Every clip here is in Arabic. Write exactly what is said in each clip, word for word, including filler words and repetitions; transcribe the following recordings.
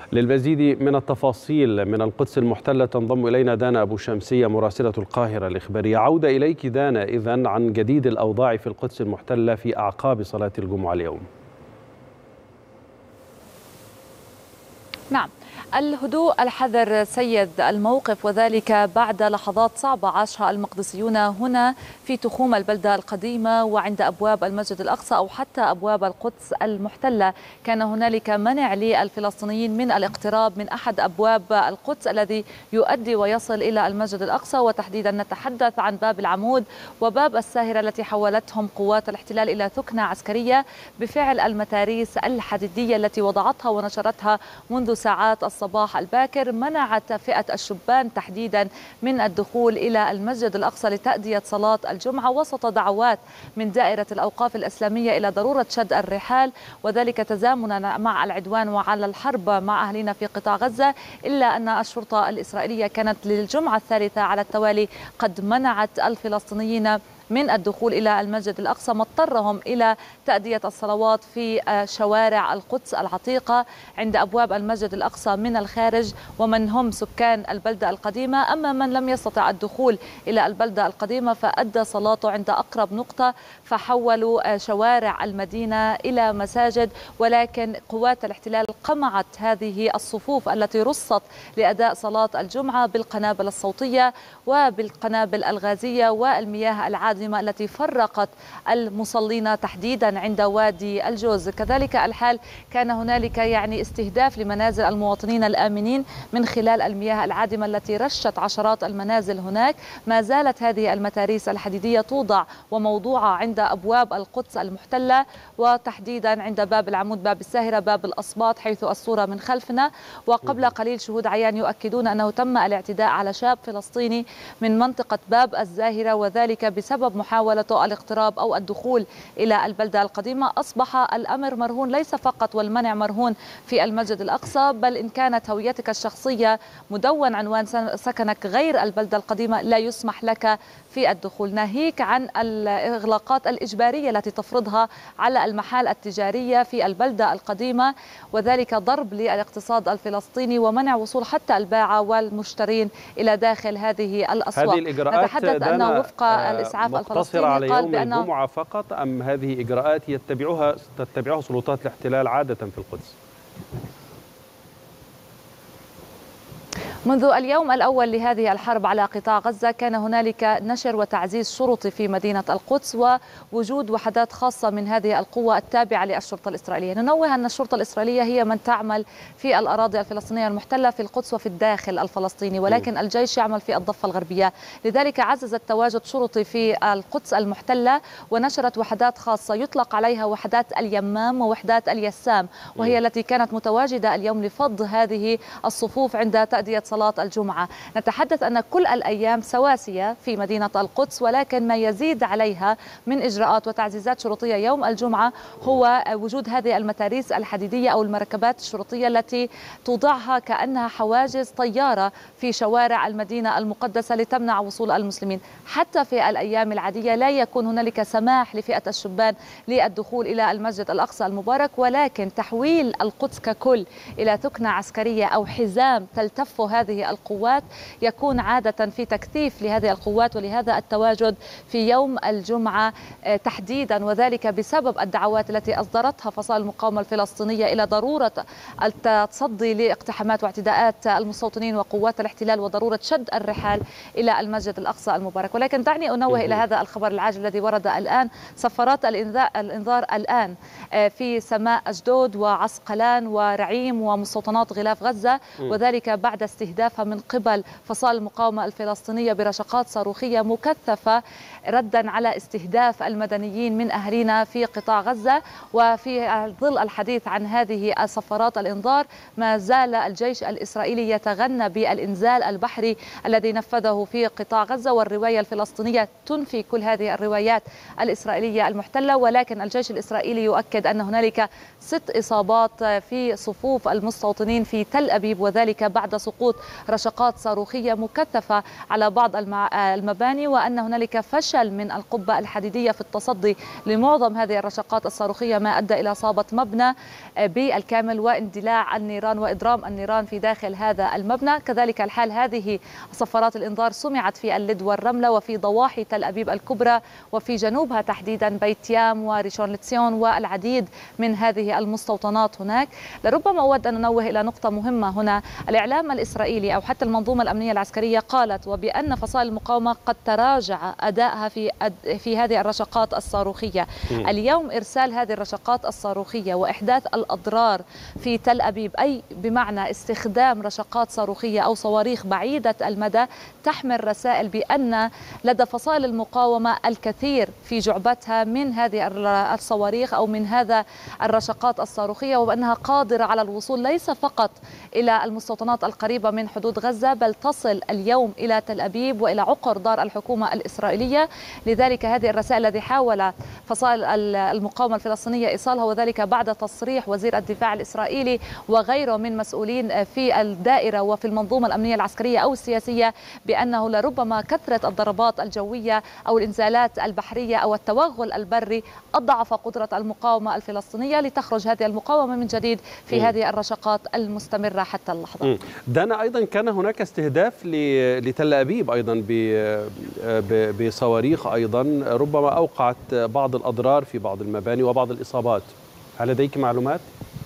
للمزيد من التفاصيل من القدس المحتلة تنضم إلينا دانا أبو شمسية مراسلة القاهرة الإخبارية. عودة إليك دانا إذن عن جديد الأوضاع في القدس المحتلة في أعقاب صلاة الجمعة اليوم. نعم، الهدوء الحذر سيد الموقف، وذلك بعد لحظات صعبة عاشها المقدسيون هنا في تخوم البلدة القديمة وعند أبواب المسجد الأقصى أو حتى أبواب القدس المحتلة. كان هنالك منع للفلسطينيين من الاقتراب من أحد أبواب القدس الذي يؤدي ويصل إلى المسجد الأقصى، وتحديدا نتحدث عن باب العمود وباب الساهرة التي حولتهم قوات الاحتلال إلى ثكنة عسكرية بفعل المتاريس الحديدية التي وضعتها ونشرتها منذ ساعات الصباح الباكر. منعت فئة الشبان تحديدا من الدخول إلى المسجد الأقصى لتأدية صلاة الجمعة وسط دعوات من دائرة الأوقاف الإسلامية إلى ضرورة شد الرحال، وذلك تزامنا مع العدوان وعلى الحرب مع أهلنا في قطاع غزة. إلا أن الشرطة الإسرائيلية كانت للجمعة الثالثة على التوالي قد منعت الفلسطينيين من الدخول إلى المسجد الأقصى، ما اضطرهم إلى تأدية الصلوات في شوارع القدس العتيقة عند أبواب المسجد الأقصى من الخارج ومن هم سكان البلدة القديمة. أما من لم يستطع الدخول إلى البلدة القديمة فأدى صلاته عند أقرب نقطة، فحولوا شوارع المدينة إلى مساجد. ولكن قوات الاحتلال قمعت هذه الصفوف التي رصت لأداء صلاة الجمعة بالقنابل الصوتية وبالقنابل الغازية والمياه العادية التي فرقت المصلين تحديدا عند وادي الجوز. كذلك الحال كان هنالك يعني استهداف لمنازل المواطنين الآمنين من خلال المياه العادمة التي رشت عشرات المنازل هناك. ما زالت هذه المتاريس الحديدية توضع وموضوعة عند أبواب القدس المحتلة، وتحديدا عند باب العمود، باب الساهرة، باب الأصباط حيث الصورة من خلفنا. وقبل قليل شهود عيان يؤكدون أنه تم الاعتداء على شاب فلسطيني من منطقة باب الزاهرة، وذلك بسبب محاولته الاقتراب أو الدخول إلى البلدة القديمة. أصبح الأمر مرهون، ليس فقط والمنع مرهون في المسجد الأقصى، بل إن كانت هويتك الشخصية مدون عنوان سكنك غير البلدة القديمة لا يسمح لك في الدخول، ناهيك عن الإغلاقات الإجبارية التي تفرضها على المحال التجارية في البلدة القديمة، وذلك ضرب للاقتصاد الفلسطيني ومنع وصول حتى الباعة والمشترين إلى داخل هذه الأسواق. هذه الإجراءات نتحدث أنه وفق الإسعاف مقتصرة على يوم الجمعة فقط، أم هذه إجراءات يتبعها تتبعها سلطات الاحتلال عادة في القدس؟ منذ اليوم الأول لهذه الحرب على قطاع غزة كان هنالك نشر وتعزيز شرطي في مدينة القدس ووجود وحدات خاصة من هذه القوة التابعة للشرطة الإسرائيلية. ننوه أن الشرطة الإسرائيلية هي من تعمل في الأراضي الفلسطينية المحتلة في القدس وفي الداخل الفلسطيني، ولكن الجيش يعمل في الضفة الغربية. لذلك عززت تواجد شرطي في القدس المحتلة ونشرت وحدات خاصة يطلق عليها وحدات اليمام ووحدات اليسام، وهي التي كانت متواجدة اليوم لفض هذه الصفوف عند تأدية صلاة الجمعة. نتحدث أن كل الأيام سواسية في مدينة القدس، ولكن ما يزيد عليها من إجراءات وتعزيزات شرطية يوم الجمعة هو وجود هذه المتاريس الحديدية أو المركبات الشرطية التي توضعها كأنها حواجز طيارة في شوارع المدينة المقدسة لتمنع وصول المسلمين. حتى في الأيام العادية لا يكون هنالك سماح لفئة الشبان للدخول إلى المسجد الأقصى المبارك، ولكن تحويل القدس ككل إلى ثكنة عسكرية أو حزام تلتف هذه القوات يكون عادة في تكثيف لهذه القوات، ولهذا التواجد في يوم الجمعة تحديدا، وذلك بسبب الدعوات التي أصدرتها فصائل المقاومة الفلسطينية إلى ضرورة التصدي لاقتحامات واعتداءات المستوطنين وقوات الاحتلال وضرورة شد الرحال إلى المسجد الأقصى المبارك. ولكن دعني أنوه إلى هذا الخبر العاجل الذي ورد الآن. صفارات الإنذار الآن في سماء أشدود وعسقلان ورعيم ومستوطنات غلاف غزة، وذلك بعد استهدافها من قبل فصائل المقاومة الفلسطينية برشقات صاروخية مكثفة ردا على استهداف المدنيين من أهلنا في قطاع غزة. وفي ظل الحديث عن هذه صفارات الإنذار ما زال الجيش الإسرائيلي يتغنى بالإنزال البحري الذي نفذه في قطاع غزة، والرواية الفلسطينية تنفي كل هذه الروايات الإسرائيلية المحتلة. ولكن الجيش الإسرائيلي يؤكد أن هنالك ست إصابات في صفوف المستوطنين في تل أبيب، وذلك بعد سقوط سقوط رشقات صاروخية مكثفة على بعض المباني، وأن هنالك فشل من القبة الحديدية في التصدي لمعظم هذه الرشقات الصاروخية، ما أدى إلى إصابة مبنى بالكامل واندلاع النيران وإضرام النيران في داخل هذا المبنى. كذلك الحال هذه صفارات الإنذار سمعت في اللد والرملة وفي ضواحي تل أبيب الكبرى وفي جنوبها تحديدا بيت يام وريشون لتسيون والعديد من هذه المستوطنات هناك. لربما أود أن ننوه إلى نقطة مهمة هنا. الإعلام الإسرائيلي أو حتى المنظومة الأمنية العسكرية قالت وبأن فصائل المقاومة قد تراجع أدائها في في هذه الرشقات الصاروخية. م. اليوم إرسال هذه الرشقات الصاروخية وإحداث الأضرار في تل أبيب، أي بمعنى استخدام رشقات صاروخية أو صواريخ بعيدة المدى تحمل رسائل بأن لدى فصائل المقاومة الكثير في جعبتها من هذه الصواريخ أو من هذا الرشقات الصاروخية، وبأنها قادرة على الوصول ليس فقط إلى المستوطنات القريبة من حدود غزة، بل تصل اليوم إلى تل أبيب وإلى عقر دار الحكومة الإسرائيلية. لذلك هذه الرسائل التي حاول فصائل المقاومة الفلسطينية إيصالها، وذلك بعد تصريح وزير الدفاع الإسرائيلي وغيره من مسؤولين في الدائرة وفي المنظومة الأمنية العسكرية أو السياسية بأنه لربما كثرة الضربات الجوية أو الإنزالات البحرية أو التوغل البري أضعف قدرة المقاومة الفلسطينية لتخرج هذه المقاومة من جديد في م. هذه الرشقات المستمرة حتى اللحظة. م. دانا، أيضا كان هناك استهداف لتل أبيب أيضا بصواريخ أيضا ربما أوقعت بعض الأضرار في بعض المباني وبعض الإصابات. هل لديك معلومات؟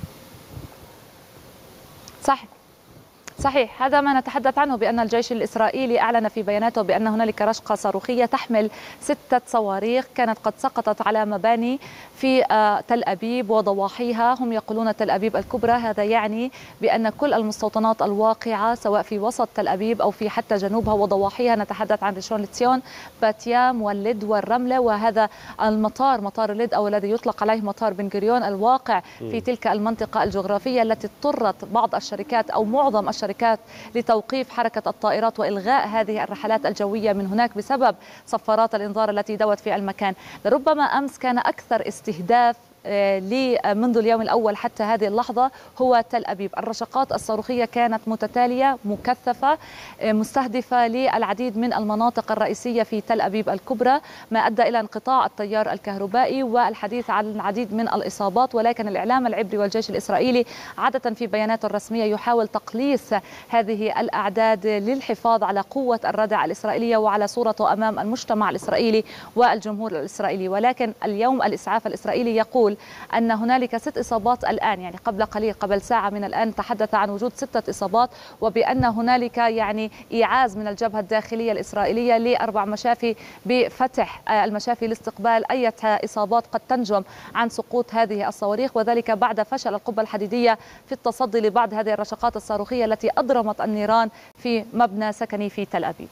صح صحيح، هذا ما نتحدث عنه، بأن الجيش الإسرائيلي أعلن في بياناته بأن هنالك رشقة صاروخية تحمل ستة صواريخ كانت قد سقطت على مباني في تل أبيب وضواحيها. هم يقولون تل أبيب الكبرى، هذا يعني بأن كل المستوطنات الواقعة سواء في وسط تل أبيب أو في حتى جنوبها وضواحيها، نتحدث عن ريشون لتسيون، بيت يام واللد والرملة، وهذا المطار مطار اللد أو الذي يطلق عليه مطار بن غوريون الواقع في تلك المنطقة الجغرافية التي اضطرت بعض الشركات أو معظم الشركات لتوقيف حركة الطائرات وإلغاء هذه الرحلات الجوية من هناك بسبب صفارات الإنذار التي دوت في المكان. لربما أمس كان أكثر استهداف لي منذ اليوم الأول حتى هذه اللحظة هو تل أبيب. الرشقات الصاروخية كانت متتالية مكثفة مستهدفة للعديد من المناطق الرئيسية في تل أبيب الكبرى، ما أدى إلى انقطاع التيار الكهربائي والحديث عن العديد من الإصابات. ولكن الإعلام العبري والجيش الإسرائيلي عادة في بياناته الرسمية يحاول تقليص هذه الأعداد للحفاظ على قوة الردع الإسرائيلية وعلى صورته أمام المجتمع الإسرائيلي والجمهور الإسرائيلي. ولكن اليوم الإسعاف الإسرائيلي يقول أن هنالك ست إصابات الآن، يعني قبل قليل قبل ساعة من الآن تحدث عن وجود ستة إصابات، وبأن هنالك يعني إيعاز من الجبهة الداخلية الإسرائيلية لأربع مشافي بفتح المشافي لاستقبال أي إصابات قد تنجم عن سقوط هذه الصواريخ، وذلك بعد فشل القبة الحديدية في التصدي لبعض هذه الرشقات الصاروخية التي أضرمت النيران في مبنى سكني في تل أبيب.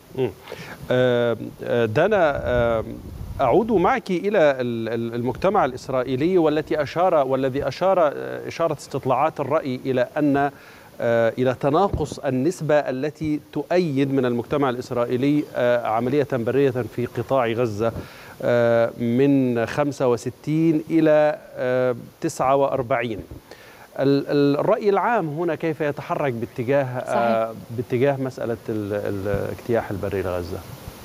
دانا، أعود معك إلى المجتمع الإسرائيلي والتي أشار والذي أشار إشارة استطلاعات الرأي إلى أن إلى تناقص النسبة التي تؤيد من المجتمع الإسرائيلي عملية برية في قطاع غزة من خمسة وستين إلى تسعة وأربعين. الرأي العام هنا كيف يتحرك باتجاه صحيح. باتجاه مسألة الاجتياح البري لغزة؟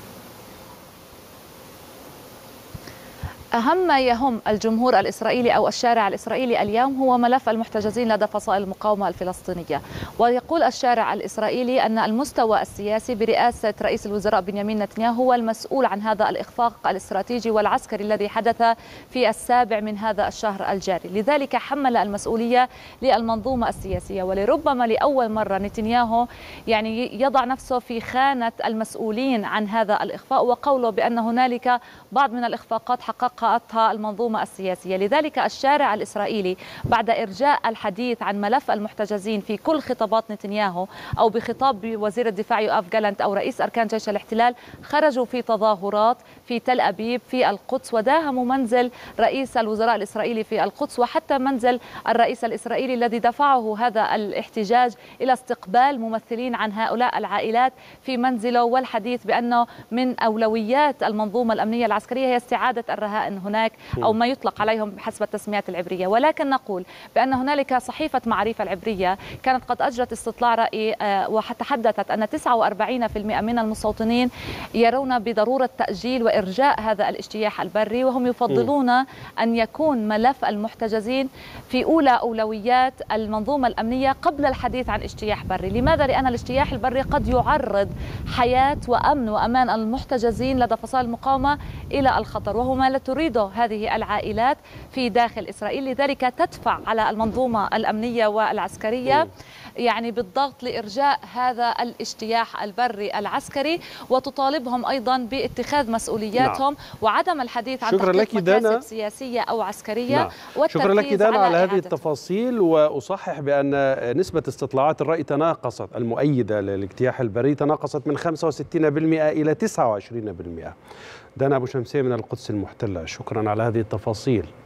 أهم ما يهم الجمهور الإسرائيلي أو الشارع الإسرائيلي اليوم هو ملف المحتجزين لدى فصائل المقاومة الفلسطينية. ويقول الشارع الإسرائيلي أن المستوى السياسي برئاسة رئيس الوزراء بنيامين نتنياهو هو المسؤول عن هذا الإخفاق الاستراتيجي والعسكري الذي حدث في السابع من هذا الشهر الجاري. لذلك حمل المسؤولية للمنظومة السياسية، ولربما لأول مرة نتنياهو يعني يضع نفسه في خانة المسؤولين عن هذا الإخفاق، وقوله بأن هنالك بعض من الإخفاقات حققها المنظومة السياسية. لذلك الشارع الإسرائيلي بعد إرجاء الحديث عن ملف المحتجزين في كل خطابات نتنياهو أو بخطاب وزير الدفاع يؤاف جالنت أو رئيس أركان جيش الاحتلال، خرجوا في تظاهرات في تل أبيب في القدس وداهموا منزل رئيس الوزراء الإسرائيلي في القدس وحتى منزل الرئيس الإسرائيلي الذي دفعه هذا الاحتجاج إلى استقبال ممثلين عن هؤلاء العائلات في منزله، والحديث بأنه من أولويات المنظومة الأمنية العسكرية هي استعادة الرهائن بأن هناك أو ما يطلق عليهم بحسب التسميات العبرية، ولكن نقول بأن هنالك صحيفة معرفة العبرية كانت قد أجرت استطلاع رأي وتحدثت أن تسعة وأربعين بالمئة من المستوطنين يرون بضرورة تأجيل وإرجاء هذا الاجتياح البري، وهم يفضلون أن يكون ملف المحتجزين في أولى أولويات المنظومة الأمنية قبل الحديث عن اجتياح بري. لماذا؟ لأن الاجتياح البري قد يعرض حياة وأمن وأمان المحتجزين لدى فصائل المقاومة إلى الخطر، وهو ما لا تريده هذه العائلات في داخل إسرائيل. لذلك تدفع على المنظومة الأمنية والعسكرية يعني بالضغط لإرجاء هذا الاجتياح البري العسكري، وتطالبهم أيضا باتخاذ مسؤولياتهم. نعم. وعدم الحديث عن تحقيق مكاسب سياسية أو عسكرية. نعم. شكرا لك دانا على, على هذه التفاصيل. وأصحح بأن نسبة استطلاعات الرأي تناقصت المؤيدة للاجتياح البري تناقصت من خمسة وستين بالمئة إلى تسعة وعشرين بالمئة. دانا أبو شمسية من القدس المحتلة، شكرا على هذه التفاصيل.